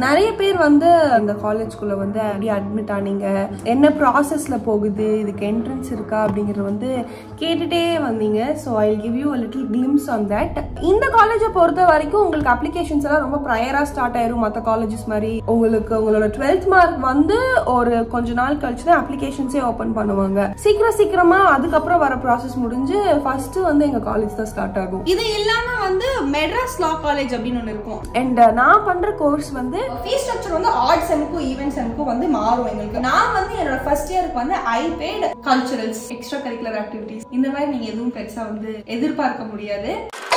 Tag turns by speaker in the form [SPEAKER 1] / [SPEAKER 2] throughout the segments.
[SPEAKER 1] நிறைய பேர் வந்து இந்த காலேஜ்குள்ள வந்து எப்படி அட்மிட் ஆனீங்க, என்ன ப்ராசஸ்ல போகுது, இதுக்கு என்ட்ரன்ஸ் இருக்கா அப்படிங்கறது வந்து கேட்டுட்டே வந்தீங்க. So I give you a little glimpse on that. இந்த காலேஜை பொறுத்த வரைக்கும் உங்களுக்கு அப்ளிகேஷன்ஸ் எல்லாம் ரொம்ப ப்ரையரா ஸ்டார்ட் ஆயிரும். மற்ற காலேஜஸ் மாதிரி உங்களுக்கு உங்களோட 12th மார்க் வந்து ஒரு கொஞ்ச நாள் கழிச்சு தான் அப்ளிகேஷன்ஸே ஓபன் பண்ணுவாங்க. சீக்கிரமா அதுக்கப்புறம் வர ப்ராசஸ் முடிஞ்சு ஃபர்ஸ்ட் வந்து எங்க காலேஜ் தான் ஸ்டார்ட் ஆகும்.
[SPEAKER 2] இது இல்லாம வந்து மெட்ராஸ் லா காலேஜ் அப்படின்னு ஒன்று இருக்கும்.
[SPEAKER 1] அண்ட் நான் பண்ற கோர்ஸ் வந்து
[SPEAKER 2] ஃபீஸ் ஸ்ட்ரக்சர் வந்து ஆட் செம்க்கும் ஈவென்ட் செம்க்கும் வந்து மாறும் எங்களுக்கு. நான் வந்து என்னோட ஃபர்ஸ்ட் இயருக்கு வந்து I paid culturals, extra curricular activities இந்த மாதிரி நீங்க எதுவும் பெருசா வந்து எதிர்பார்க்க முடியாது.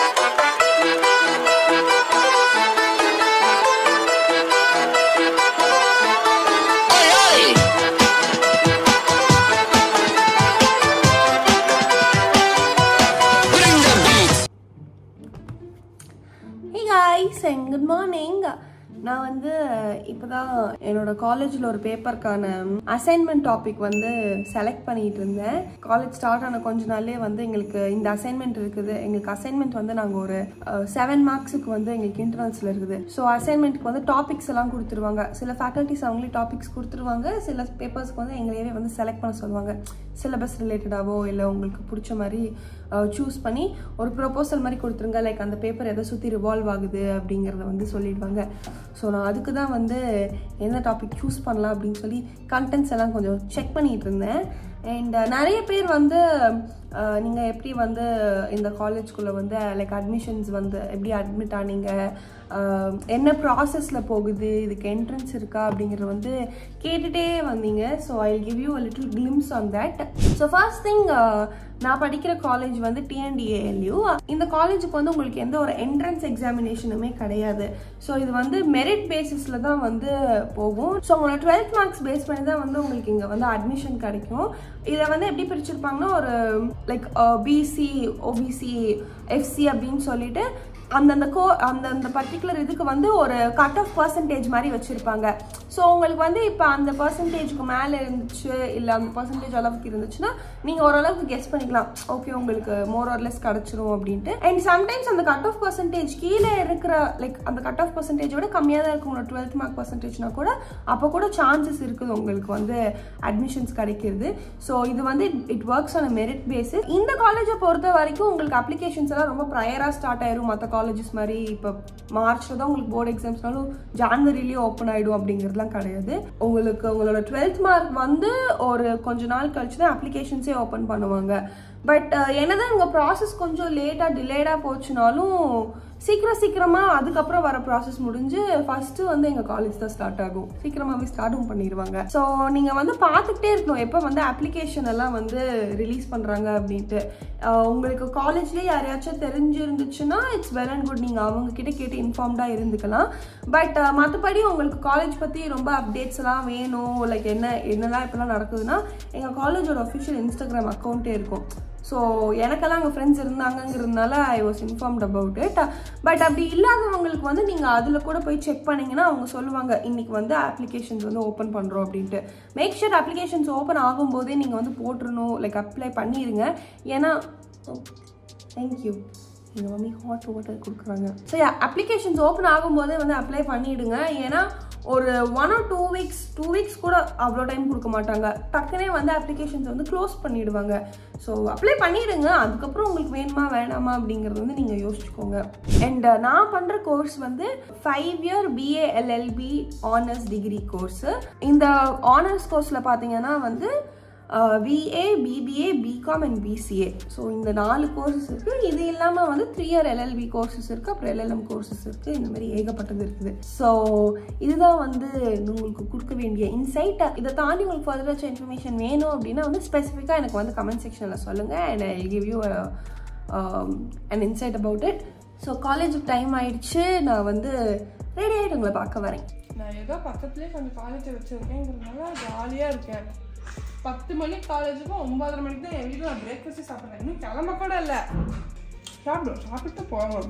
[SPEAKER 1] Hey guys and good morning. நான் வந்து இப்போதான் என்னோட காலேஜில் ஒரு பேப்பருக்கான அசைன்மெண்ட் டாபிக் வந்து செலக்ட் பண்ணிட்டு இருந்தேன். காலேஜ் ஸ்டார்ட் ஆன கொஞ்ச நாள்லேயே வந்து எங்களுக்கு இந்த அசைன்மெண்ட் இருக்குது. எங்களுக்கு அசைன்மெண்ட் வந்து நாங்கள் ஒரு 7 மார்க்ஸுக்கு வந்து எங்களுக்கு இன்டர்னல்ஸில் இருக்குது. ஸோ அசைன்மெண்ட்க்கு வந்து டாபிக்ஸ் எல்லாம் கொடுத்துருவாங்க. சில ஃபேக்கல்ட்டிஸ் அவங்களே டாபிக்ஸ் கொடுத்துருவாங்க. சில பேப்பர்ஸ்க்கு வந்து எங்களையே வந்து செலக்ட் பண்ண சொல்லுவாங்க. சிலபஸ் ரிலேட்டடாவோ இல்லை உங்களுக்கு பிடிச்ச மாதிரி சூஸ் பண்ணி ஒரு ப்ரொபோசல் மாதிரி கொடுத்துருங்க. லைக் அந்த பேப்பர் எதை சுற்றி ரிவால்வ் ஆகுது அப்படிங்கிறத வந்து சொல்லிடுவாங்க. ஸோ நான் அதுக்கு தான் வந்து எந்த டாபிக் சூஸ் பண்ணலாம் அப்படின்னு சொல்லி கண்டென்ட்ஸ் எல்லாம் கொஞ்சம் செக் பண்ணிகிட்டு இருந்தேன். அண்ட் நிறைய பேர் வந்து நீங்கள் எப்படி வந்து இந்த காலேஜ்குள்ளே வந்து லைக் அட்மிஷன்ஸ் வந்து எப்படி அட்மிட் ஆனீங்க, என்ன ப்ராசஸில் போகுது, இதுக்கு என்ட்ரன்ஸ் இருக்கா அப்படிங்கிறது வந்து கேட்டுட்டே வந்தீங்க. So I give you a little glimpse on that. So first thing, நான் படிக்கிற காலேஜ் வந்து TNDALU. இந்த காலேஜுக்கு வந்து உங்களுக்கு எந்த ஒரு என்ட்ரன்ஸ் எக்ஸாமினேஷனுமே கிடையாது. ஸோ இது வந்து மெரிட் பேசிஸில் தான் வந்து போகும். ஸோ உங்களோட 12th மார்க்ஸ் பேஸ் பண்ணி தான் வந்து உங்களுக்கு இங்கே வந்து அட்மிஷன் கிடைக்கும். இதை வந்து எப்படி பிரிச்சிருப்பாங்கன்னா ஒரு லைக் பிசி, ஓபிசி, எஃப்சி அப்படின்னு சொல்லிட்டு அந்த பர்டிகுலர் இதுக்கு வந்து ஒரு கட் ஆஃப் பர்சன்டேஜ் மாதிரி வச்சிருப்பாங்க. ஸோ உங்களுக்கு வந்து இப்போ அந்த பர்சன்டேஜுக்கு மேலே இருந்துச்சு இல்லை அந்த பர்சன்டேஜ் அளவுக்கு இருந்துச்சுன்னா நீங்கள் ஓரளவுக்கு கெஸ் பண்ணிக்கலாம், ஓகே உங்களுக்கு மோர் ஆர் லெஸ் கிடச்சிரும் அப்படின்ட்டு. அண்ட் சம்டைம்ஸ் அந்த கட் ஆஃப் பர்சன்டேஜ் கீழே இருக்கிற லைக் அந்த கட் ஆஃப் பர்சன்டேஜோட கம்மியாக தான் இருக்கும் உங்களோட 12th மார்க் பர்சன்டேஜ்னா கூட அப்போ கூட சான்சஸ் இருக்குது உங்களுக்கு வந்து அட்மிஷன்ஸ் கிடைக்கிறது. ஸோ இது வந்து it works on a merit basis. இந்த காலேஜை பொறுத்த வரைக்கும் உங்களுக்கு அப்ளிகேஷன்ஸ் எல்லாம் ரொம்ப ப்ரையராக ஸ்டார்ட் ஆயிரும். மற்ற காலேஜஸ் மாதிரி இப்போ மார்ச்ல தான் உங்களுக்கு போர்டு எக்ஸாம்ஸ்னாலும் ஜான்வரிலேயே ஓப்பன் ஆயிடும் அப்படிங்கிறதுலாம் கிடையாது. உங்களுக்கு உங்களோட 12th மார்க் வந்து ஒரு கொஞ்ச நாள் கழிச்சு தான் அப்ளிகேஷன்ஸே ஓப்பன் பண்ணுவாங்க. பட் என்னதான் உங்க ப்ராசஸ் கொஞ்சம் லேட்டா டிலேடா போச்சுனாலும் சீக்கிரமா அதுக்கப்புறம் வர ப்ராசஸ் முடிஞ்சு ஃபர்ஸ்ட் வந்து எங்க காலேஜ் தான் ஸ்டார்ட் ஆகும். சீக்கிரமாவே ஸ்டார்ட்டும் பண்ணிடுவாங்க. ஸோ நீங்க வந்து பார்த்துக்கிட்டே இருக்கணும் எப்போ வந்து அப்ளிகேஷன் எல்லாம் வந்து ரிலீஸ் பண்றாங்க அப்படின்ட்டு. உங்களுக்கு காலேஜ்லேயே யாரையாச்சும் தெரிஞ்சிருந்துச்சுன்னா இட்ஸ் வெல் அண்ட் குட், நீங்க அவங்க கிட்ட கேட்டு இன்ஃபார்ம்டா இருந்துக்கலாம். பட் மற்றபடி உங்களுக்கு காலேஜ் பத்தி ரொம்ப அப்டேட்ஸ் எல்லாம் வேணும், லைக் என்னெல்லாம் இப்பெல்லாம் நடக்குதுன்னா எங்க காலேஜோட அஃபிஷியல் இன்ஸ்டாகிராம் அக்கௌண்ட்டே இருக்கும். ஸோ எனக்கெல்லாம் அங்கே ஃப்ரெண்ட்ஸ் இருந்தாங்கிறதுனால I was informed about it. But அப்படி இல்லாதவங்களுக்கு வந்து நீங்கள் அதில் கூட போய் செக் பண்ணிங்கன்னா அவங்க சொல்லுவாங்க இன்னைக்கு வந்து அப்ளிகேஷன்ஸ் வந்து ஓப்பன் பண்ணுறோம் அப்படின்ட்டு. மேக் ஷூர் அப்ளிகேஷன்ஸ் ஓப்பன் ஆகும்போதே நீங்கள் வந்து போட்டுருணும், லைக் அப்ளை பண்ணிடுங்க. ஏன்னா தேங்க்யூ எங்கள் மம்மி ஹாட் வாட்டர் கொடுக்குறாங்க. ஸோ அப்ளிகேஷன்ஸ் ஓப்பன் ஆகும்போதே வந்து அப்ளை பண்ணிவிடுங்க. ஏன்னா ஒரு 1 or 2 வீக்ஸ் கூட அவ்வளோ டைம் கொடுக்க மாட்டாங்க. டக்குனே வந்து அப்ளிகேஷன்ஸ் வந்து க்ளோஸ் பண்ணிடுவாங்க. ஸோ அப்ளை பண்ணிடுங்க. அதுக்கப்புறம் உங்களுக்கு வேணுமா வேணாமா அப்படிங்கிறது வந்து நீங்கள் யோசிச்சுக்கோங்க. அண்ட் நான் பண்ணுற கோர்ஸ் வந்து 5 year BA LLB honours degree course. இந்த ஆனர்ஸ் கோர்ஸில் பார்த்தீங்கன்னா வந்து VA, BBA, BCom and BCA. ஸோ இந்த 4 கோர்சஸ் இருக்குது. இது இல்லாமல் வந்து 3 year LLB கோர்சஸ் இருக்குது, அப்புறம் LLM கோர்சஸ் இருக்குது. இந்த மாதிரி ஏகப்பட்டது இருக்குது. ஸோ இதுதான் வந்து உங்களுக்கு கொடுக்க வேண்டிய இன்சைட். இதை தாண்டி உங்களுக்கு ஃபர்தராக இன்ஃபர்மேஷன் வேணும் அப்படின்னா வந்து ஸ்பெசிஃபிக்காக எனக்கு வந்து கமெண்ட் செக்ஷனில் சொல்லுங்கள். And I give you an insight about it. So காலேஜுக்கு டைம் ஆயிடுச்சு. நான் வந்து ரெடி ஆகிட்டு உங்களை பார்க்க வரேன்.
[SPEAKER 3] நான் ஏதோ பக்கத்துலேயே கொஞ்சம் காலேஜை வச்சுருக்கேங்கிறதுனால ஜாலியாக இருக்கேன். 10 மணிக்கு காலேஜுக்கும் 9:30 மணிக்கு தான் என் வீட்டில் நான் பிரேக்ஃபாஸ்ட்டே சாப்பிட்றேன். இன்னும் கிளம்ப கூட இல்லை. சாப்பிட்டு போவோம்.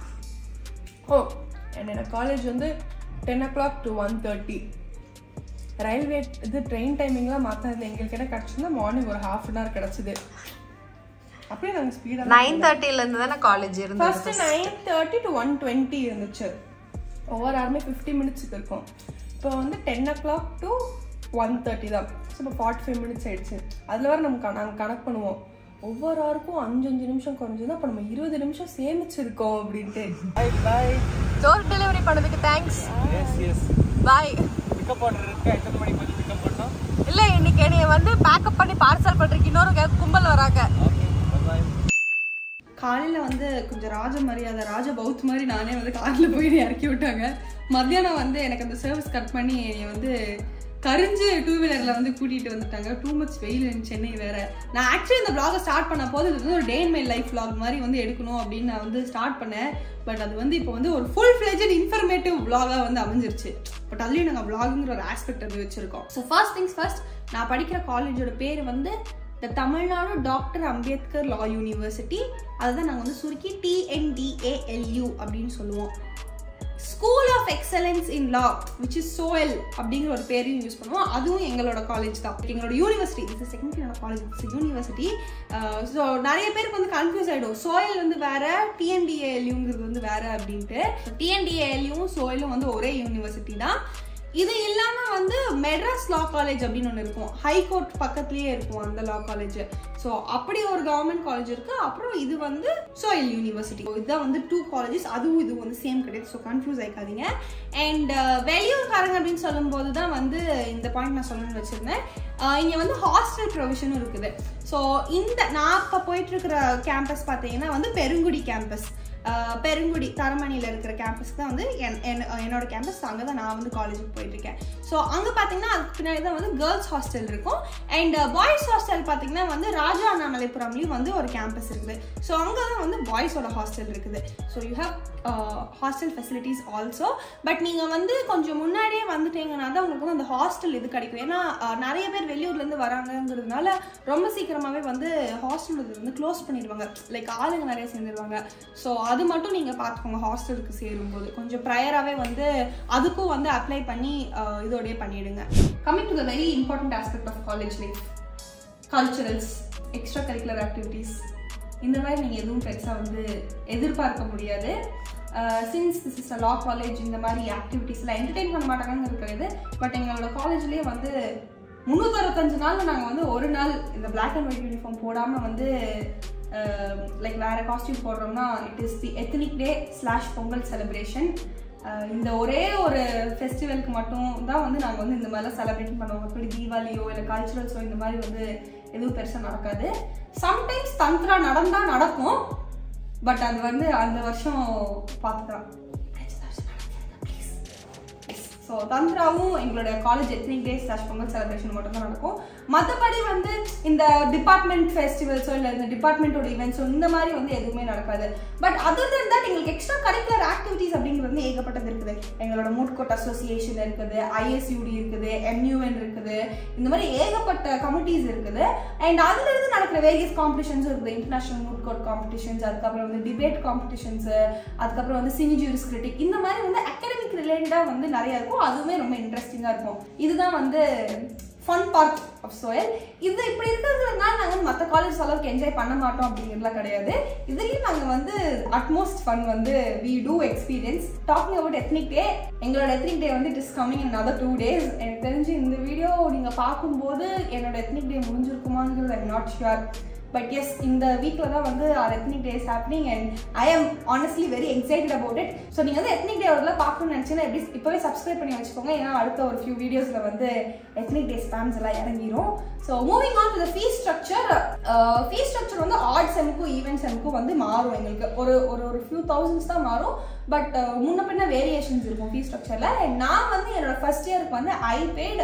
[SPEAKER 3] என்னோட காலேஜ் வந்து 10 o'clock to 1:30. ரயில்வே இது ட்ரெயின் டைமிங்லாம் மாற்றினது எங்களுக்கு என்ன கிடச்சிருந்தா மார்னிங் ஒரு 1/2 hour கிடச்சிது. அப்படியே நாங்கள் ஸ்பீடாக
[SPEAKER 2] 9:30லேருந்து தானே காலேஜ் இருந்தது.
[SPEAKER 3] ஃபர்ஸ்ட் 9:30 to 1:20 இருந்துச்சு. ஒவ்வொரு ஆருமே 50 மினிட்ஸுக்கு இருக்கும். இப்போ வந்து 10 o'clock to 1:30 தான். ஸோ இப்போ 45 மினிட்ஸ் ஆயிடுச்சு. அதில் வேறு நாங்கள் கணக்கு பண்ணுவோம், ஒவ்வொரு ஆருக்கும் 5 நிமிஷம் குறைஞ்சதுன்னா அப்போ நம்ம 20 நிமிஷம் சேமிச்சிருக்கோம் அப்படின்ட்டு.
[SPEAKER 4] பாய்.
[SPEAKER 1] டோர் டெலிவரி பண்ணதுக்கு thanks.
[SPEAKER 4] Yes
[SPEAKER 1] bye.
[SPEAKER 4] Pickup order இருக்கு. எத்தனை மணிக்கு வந்து பிக்கப் பண்ணோம்?
[SPEAKER 1] இல்லை, இன்னைக்கு என்னைய வந்து பேக்கப் பண்ணி பார்சல் பண்ணுறதுக்கு இன்னொரு கும்பல் வராங்க.
[SPEAKER 2] காலையில் வந்து கொஞ்சம் ராஜ மரியாதை ராஜ பௌத் மாதிரி நானே வந்து காரில் போயிட்டு இறக்கி விட்டாங்க. மத்தியானம் வந்து எனக்கு அந்த சர்வீஸ் கட் பண்ணி என்னை வந்து கரிஞ்சு 2 வீலரில் வந்து கூட்டிகிட்டு வந்துட்டாங்க. டூ மச் வெயில் இன் சென்னை வேறு. நான் ஆக்சுவலி இந்த vlog ஸ்டார்ட் பண்ண போது இது வந்து ஒரு day in my life vlog மாதிரி வந்து எடுக்கணும் அப்படின்னு நான் வந்து ஸ்டார்ட் பண்ணேன். பட் அது வந்து இப்போ வந்து ஒரு ஃபுல் ஃப்ளெஜ்ட் இன்ஃபர்மேட்டிவ் vlog-ஆக வந்து அமைஞ்சிருச்சு. பட் அதுலேயும் நாங்கள் vlogங்கிற ஒரு ஆஸ்பெக்ட் வந்து வச்சுருக்கோம். ஸோ ஃபர்ஸ்ட் திங்ஸ் ஃபர்ஸ்ட், நான் படிக்கிற காலேஜோட பேர் வந்து the Tamil Nadu doctor Ambedkar law university. அதுதான் நாங்கள் வந்து சுருக்கி TNDALU அப்படின்னு சொல்லுவோம். School of excellence in law which is SOEL அப்படிங்கிற ஒரு பேரையும் யூஸ் பண்ணுவோம். அதுவும் எங்களோட காலேஜ் தான், எங்களோட யூனிவர்சிட்டி. இது செகண்ட் இயரோட காலேஜ், இட்ஸ் யூனிவர்சிட்டி. ஸோ நிறைய பேருக்கு வந்து கன்ஃபியூஸ் ஆகிடும், SOEL வந்து வேற, TNDALUங்கிறது வந்து வேற அப்படின்ட்டு. TNDALUவும் SOELும் வந்து ஒரே யூனிவர்சிட்டி தான். இது இல்லாமல் வந்து மெட்ராஸ் லா காலேஜ் அப்படின்னு ஒன்று இருக்கும், ஹைகோர்ட் பக்கத்துலேயே இருக்கும் அந்த லா காலேஜ். ஸோ அப்படி ஒரு கவர்மெண்ட் காலேஜ் இருக்குது. அப்புறம் இது வந்து SOEL யூனிவர்சிட்டி. இதுதான் வந்து 2 காலேஜஸ். அதுவும் இது வந்து சேம் கிடையாது. ஸோ கன்ஃபியூஸ் ஆகிக்காதீங்க. அண்ட் வெளியூர்காரங்க அப்படின்னு சொல்லும்போது தான் வந்து இந்த பாயிண்ட் நான் சொல்லணும்னு வச்சுருந்தேன். இங்கே வந்து ஹாஸ்டல் ப்ரொவிஷனும் இருக்குது. ஸோ இந்த நான் இப்போ போயிட்டுருக்கிற கேம்பஸ் பார்த்தீங்கன்னா வந்து பெருங்குடி கேம்பஸ். பெருங்குடி தரமணியில் இருக்கிற கேம்பஸ்க்கு தான் வந்து என்னோட கேம்பஸ். அங்கே தான் நான் வந்து காலேஜுக்கு போயிட்டுருக்கேன். ஸோ அங்கே பார்த்தீங்கன்னா அதுக்கு பின்னாடி தான் வந்து கேர்ள்ஸ் ஹாஸ்டல் இருக்கும். அண்ட் பாய்ஸ் ஹாஸ்டல் பார்த்தீங்கன்னா வந்து ராஜா அண்ணாமலைபுரம்லேயும் வந்து ஒரு கேம்பஸ் இருக்குது. ஸோ அங்கே தான் வந்து பாய்ஸோட ஹாஸ்டல் இருக்குது. So you have hostel facilities also. But நீங்கள் வந்து கொஞ்சம் முன்னாடியே வந்துட்டீங்கன்னா தான் உங்களுக்கு வந்து அந்த ஹாஸ்டல் இது கிடைக்கும். ஏன்னா நிறைய பேர் வெளியூர்லேருந்து வராங்கங்கிறதுனால ரொம்ப சீக்கிரமாகவே வந்து ஹாஸ்டல் இது வந்து க்ளோஸ் பண்ணிடுவாங்க. லைக் ஆளுங்க நிறைய சேர்ந்துருவாங்க. ஸோ அது மட்டும் நீங்கள் பார்த்துக்கோங்க. ஹாஸ்டலுக்கு சேரும்போது கொஞ்சம் ப்ரையராகவே வந்து அதுக்கும் வந்து அப்ளை பண்ணி இதோடய பண்ணிவிடுங்க. Coming to the very important aspect of college life, culturals, extra curricular activities. இந்த மாதிரி நீங்கள் எதுவும் பெருசாக வந்து எதிர்பார்க்க முடியாது. Since this is a law college, இந்த மாதிரி ஆக்டிவிட்டீஸ்லாம் என்டர்டெயின் பண்ண மாட்டாங்கன்னு இருக்கிறது. பட் எங்களோட காலேஜ்லேயே வந்து 365 நாள் நாங்கள் வந்து ஒரு நாள் இந்த பிளாக் அண்ட் ஒயிட் யூனிஃபார்ம் போடாமல் வந்து லைக் வேறு காஸ்டியூம் போடுறோம்னா it is the ethnic day / Pongal celebration. இந்த ஒரே ஒரு ஃபெஸ்டிவலுக்கு மட்டும் தான் வந்து நாங்கள் வந்து இந்த மாதிரிலாம் செலிப்ரேட் பண்ணுவோம். அப்படி தீபாவளியோ இல்லை கல்ச்சுரல்ஸோ இந்த மாதிரி வந்து எதுவும் பெருசாக நடக்காது. சம்டைம்ஸ் தந்த்ரா நடக்கும். பட் அது வந்து அந்த வருஷம் பார்த்துக்கலாம். ஸோ தந்த்ராவும் எங்களோட college ethnic day / Pongal celebration மட்டும் தான் நடக்கும். மற்றபடி வந்து இந்த டிபார்ட்மெண்ட் ஃபெஸ்டிவல்ஸோ இல்லை இந்த டிபார்ட்மெண்ட்டோட ஈவெண்ட்ஸோ இந்த மாதிரி வந்து எதுவுமே நடக்காது. பட் அதர் தென் தட் எங்களுக்கு எக்ஸ்ட்ரா கரிக்குலர் ஆக்டிவிட்டீஸ் அப்படிங்கிறது வந்து ஏகப்பட்டது இருக்குது. எங்களோட மூட் கோர்ட் அசோசியேஷன் இருக்குது, ISUD இருக்குது, MUN இருக்குது, இந்த மாதிரி ஏகப்பட்ட கமிட்டிஸ் இருக்குது. அண்ட் அதுலேருந்து நடக்கிற வேரியஸ் காம்படிஷன்ஸும் இருக்குது. இன்டர்நேஷனல் மூட் கோர்ட் காம்படிஷன்ஸ், அதுக்கப்புறம் வந்து டிபேட் காம்படிஷன்ஸு, அதுக்கப்புறம் வந்து சினி ஜூரிஸ் கிரிட்டிக், இந்த மாதிரி வந்து அகாடமிக் ரிலேட்டடாக வந்து நிறையா இருக்கும். அதுவுமே ரொம்ப இன்ட்ரெஸ்டிங்காக இருக்கும். இதுதான் வந்து ஃபன் பார்ட் ஆஃப் SOEL. இது இப்படி இருக்கிறதுனால நாங்கள் வந்து மற்ற காலேஜ் அளவுக்கு என்ஜாய் பண்ண மாட்டோம் அப்படிங்கிறதுலாம் கிடையாது. இதுலேயும் நாங்கள் வந்து அட்மோஸ்ட் ஃபன் வந்து we do experience. Talking about ethnic day, எங்களோட எத்னிக் டே வந்து it is coming in another 2 days. எனக்கு தெரிஞ்சு இந்த வீடியோ நீங்கள் பார்க்கும்போது என்னோட எத்னிக் டே முடிஞ்சிருக்குமாங்கிறது I'm not sure. But yes, இந்த வீக்கில் தான் வந்து our ethnic day is happening and I am honestly very excited about it. So நீங்கள் வந்து ethnic day ஒருலாம் பார்க்கணும்னு நினச்சிங்கன்னா இப்போவே சப்ஸ்கிரைப் பண்ணி வச்சுக்கோங்க. ஏன்னா அடுத்த ஒரு ஃபியூ வீடியோஸில் வந்து ethnic day ஸ்பேம்ஸ் எல்லாம் இறங்கிடும். So moving on to the fees structure. Fees structure வந்து ஆட் செம்க்கும் ஈவென்ட் செம்க்கும் வந்து மாறும். எங்களுக்கு ஒரு ஃபியூ தௌசண்ட்ஸ் தான் மாறும். பட் முன்ன பின்ன வேரியேஷன்ஸ் இருக்கும் ஃபீஸ் ஸ்ட்ரக்சரில். நான் வந்து என்னோட ஃபர்ஸ்ட் இயருக்கு வந்து I paid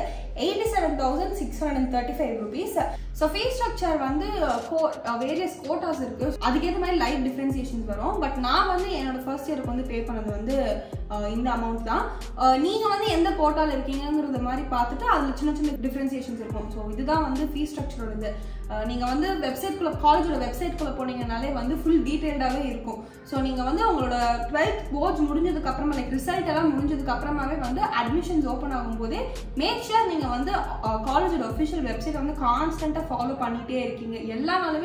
[SPEAKER 2] 87,635 rupees. So fees structure வந்து வேரியஸ் கோட்டாஸ் இருக்குது. அதுக்கேற்ற மாதிரி லைட் டிஃப்ரென்சியேஷன்ஸ் வரும். பட் நான் வந்து என்னோட ஃபர்ஸ்ட் இயருக்கு வந்து பே பண்ணது வந்து இந்த அமௌண்ட் தான். நீங்கள் வந்து எந்த கோட்டாவில் இருக்கீங்கிறது மாதிரி பார்த்துட்டு அதில் சின்ன சின்ன டிஃப்ரென்சியேஷன்ஸ் இருக்கும். ஸோ இதுதான் வந்து ஃபீஸ் ஸ்ட்ரக்சரோட இது. நீங்கள் வந்து வெப்சைட்குள்ளே காலேஜோட வெப்சைட்குள்ளே போனீங்கனாலே வந்து ஃபுல் டீட்டெயில்டாகவே இருக்கும். ஸோ நீங்கள் வந்து உங்களோட 12th போர்ட்ஸ் முடிஞ்சதுக்கப்புறமா லைக் ரிசல்ட் எல்லாம் முடிஞ்சதுக்கப்புறமாவே வந்து அட்மிஷன்ஸ் ஓப்பன் ஆகும்போதே மேக் ஷுர் நீங்கள் வந்து காலேஜோட ஒஃபிஷியல் வெப்சைட் வந்து கான்ஸ்டண்ட்டாக ஃபாலோ பண்ணிகிட்டே இருக்கீங்க. எல்லா நாளுமே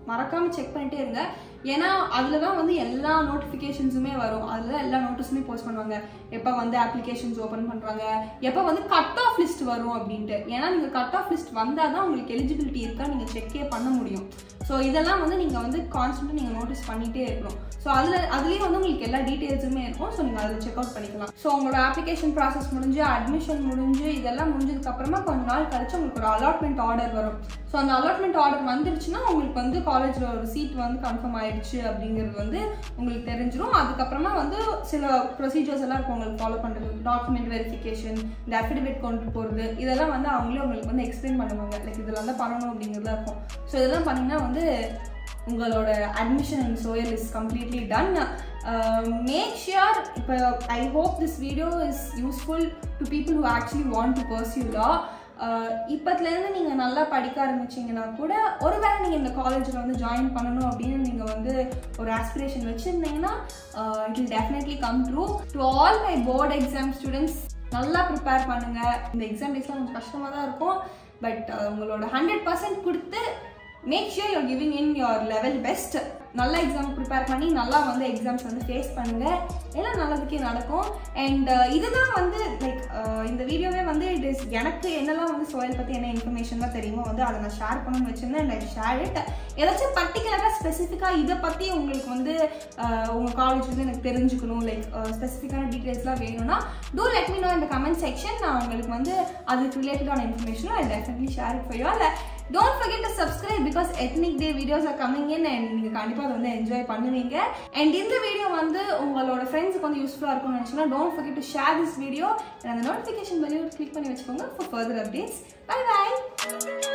[SPEAKER 2] மறக்காமல் செக் பண்ணிட்டே இருங்க. ஏன்னா அதில் தான் வந்து எல்லா நோட்டிஃபிகேஷன்ஸுமே வரும். அதில் தான் எல்லா நோட்டீஸுமே போஸ்ட் பண்ணுவாங்க. எப்போ வந்து அப்ளிகேஷன்ஸ் ஓப்பன் பண்ணுறாங்க, எப்போ வந்து கட் ஆஃப் லிஸ்ட் வரும் அப்படின்ட்டு. ஏன்னா நீங்கள் கட் ஆஃப் லிஸ்ட் வந்தால் தான் உங்களுக்கு எலிஜிபிலிட்டி இருக்கா நீங்கள் செக்கே பண்ண முடியும். ஸோ இதெல்லாம் வந்து நீங்கள் வந்து கான்ஸ்டன்ட்டாக நீங்கள் நோட்டீஸ் பண்ணிகிட்டே இருக்கணும். ஸோ அதுலேயே வந்து உங்களுக்கு எல்லா டீட்டெயில்ஸுமே இருக்கும். ஸோ நீங்கள் அதில் செக் அவுட் பண்ணிக்கலாம். ஸோ உங்களோட அப்ளிகேஷன் ப்ராசஸ் முடிஞ்சு, அட்மிஷன் முடிஞ்சு, இதெல்லாம் முடிஞ்சதுக்கப்புறமா கொஞ்ச நாள் கழிச்சு உங்களுக்கு ஒரு அலாட்மெண்ட் ஆர்டர் வரும். ஸோ அந்த அலாட்மெண்ட் ஆர்டர் வந்துருச்சுன்னா உங்களுக்கு வந்து காலேஜில் ஒரு சீட் வந்து கன்ஃபார்ம் ஆயிடுச்சு அப்படிங்கிறது வந்து உங்களுக்கு தெரிஞ்சிடும். அதுக்கப்புறமா வந்து சில ப்ரொசீஜர்ஸ் எல்லாம் இருக்கும் உங்களுக்கு ஃபாலோ பண்ணுறது. டாக்குமெண்ட் வெரிஃபிகேஷன், இந்த அஃபிடவிட் கொண்டு போகிறது, இதெல்லாம் வந்து அவங்களே உங்களுக்கு வந்து எக்ஸ்பிளைன் பண்ணுவாங்க. லைக் இதெல்லாம் தான் பண்ணணும் அப்படிங்கிறதா இருக்கும். ஸோ இதெல்லாம் பண்ணிங்கன்னா வந்து உங்களோட admission in SOEL is completely done. Make sure, இப்போ I hope this video is useful to people who actually want to pursue law. இப்போத்துலேருந்து நீங்கள் நல்லா படிக்க ஆரம்பிச்சிங்கன்னா கூட, ஒருவேளை நீங்கள் இந்த காலேஜில் வந்து ஜாயின் பண்ணணும் அப்படின்னு நீங்கள் வந்து ஒரு ஆஸ்பிரேஷன் வச்சுருந்தீங்கன்னா it will definitely come true. To all my board exam students, நல்லா ப்ரிப்பேர் பண்ணுங்கள். இந்த எக்ஸாம் டேஸ்லாம் கொஞ்சம் கஷ்டமாக தான் இருக்கும். பட் உங்களோட 100% கொடுத்து make sure you're giving in your level best. நல்ல எக்ஸாம் ப்ரிப்பேர் பண்ணி நல்லா வந்து எக்ஸாம்ஸ் வந்து ஃபேஸ் பண்ணுங்கள். எல்லாம் நல்லதுக்கே நடக்கும். அண்ட் இதுதான் வந்து லைக் இந்த வீடியோவே வந்து இட் இஸ் எனக்கு என்னெல்லாம் வந்து சோயல் பற்றி என்ன இன்ஃபர்மேஷன்லாம் தெரியுமோ வந்து அதை நான் ஷேர் பண்ணணும்னு வச்சுருந்தேன். And I share it. ஏதாச்சும் பர்டிகுலராக ஸ்பெசிஃபிக்காக இதை பற்றி உங்களுக்கு வந்து உங்கள் காலேஜ் வந்து எனக்கு தெரிஞ்சுக்கணும், லைக் ஸ்பெசிஃபிக்கான டீட்டெயில்ஸ்லாம் வேணும்னா டூ லெட் மீ நோ இந்த கமெண்ட் செக்ஷன். நான் உங்களுக்கு வந்து அதுக்கு ரிலேட்டடான இன்ஃபர்மேஷனும் I definitely share it for you all. Don't forget to subscribe because ethnic day videos are coming in and நீங்க கண்டிப்பா அதை வந்து என்ஜாய் பண்ணுவீங்க. And இந்த வீடியோ வந்து உங்களோட ஃப்ரெண்ட்ஸுக்கு வந்து யூஸ்ஃபுல்லாக இருக்கும்னு நினச்சினா don't forget to share this video and அந்த notification bell click பண்ணி வச்சுக்கோங்க for further updates. Bye bye.